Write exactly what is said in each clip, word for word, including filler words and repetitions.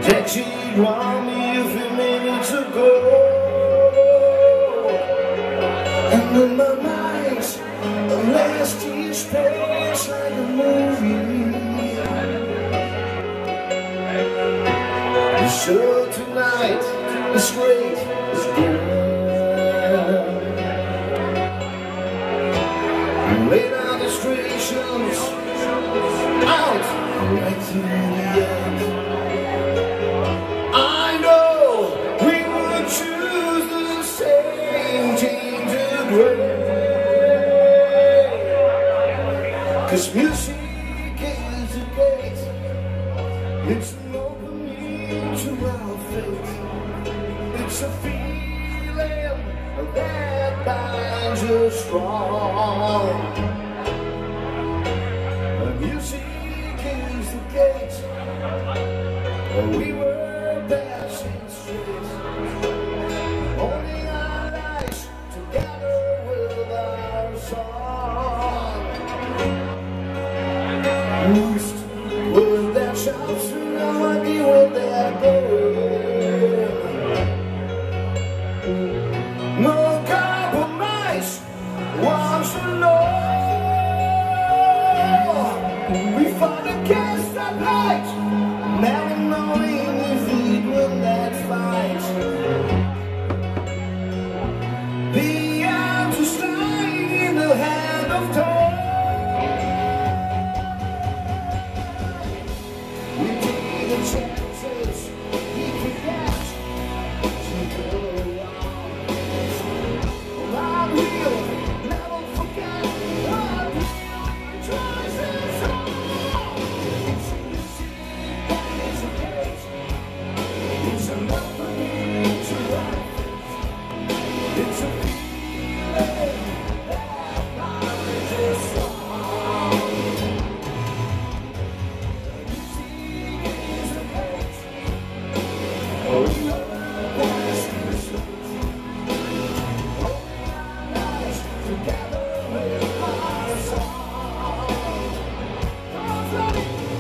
taxi around me a few minutes ago, and in my mind, the last each page like a movie. The show tonight is great, it's good. And laid out the illustrations out right to the end. I know we would choose the same tainted way, 'cause music is a gate, it's an opening to our fate. It's a feeling that binds us strong. The music is the gate, we were passing straight, holding our lives together with our song. Loosed with their shouts, no idea where they're going. No compromise, once alone. We found a cast that light, never knowing if it will not fight. The arms are lying in the hand of time. We take the chances we can get to go on. I will never forget what we tries and so. It's a music that is a gate, it's an opening to life. It's a feeling that binds us all. Music is a gate, oh, we are passing straight, holding our lives together with our song. Come on,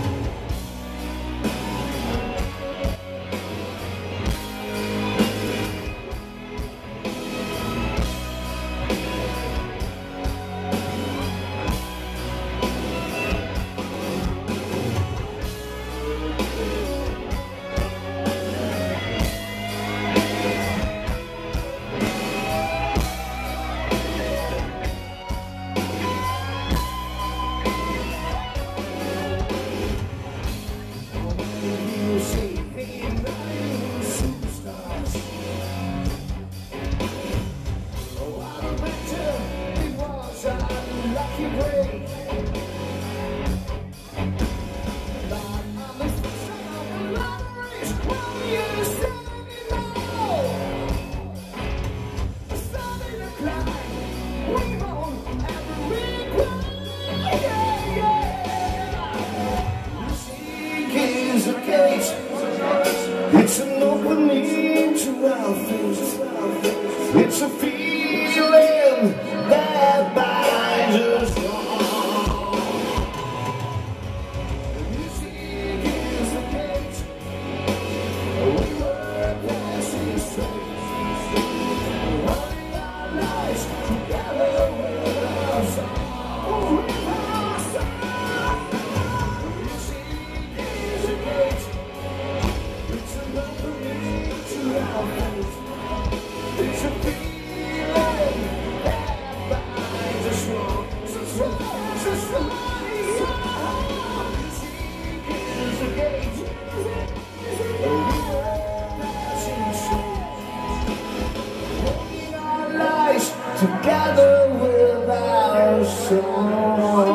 you say, hey, now you superstars. Oh, I bet you it was a lucky break. But I'm the son of the lotteries, while you're standing low. Starting to climb, we moan and we cry. Yeah, yeah. Music is a gate, it's an opening to our fate. It's a feeling that binds us strong. Music is the gate, we were passing straight, holding our lives together with our song. With our song. Music is a gate, it's an opening to our fate. It's a feeling that binds us strong. So strong, so strong. Music is a gate, we were passing straight, holding our lives together with our song.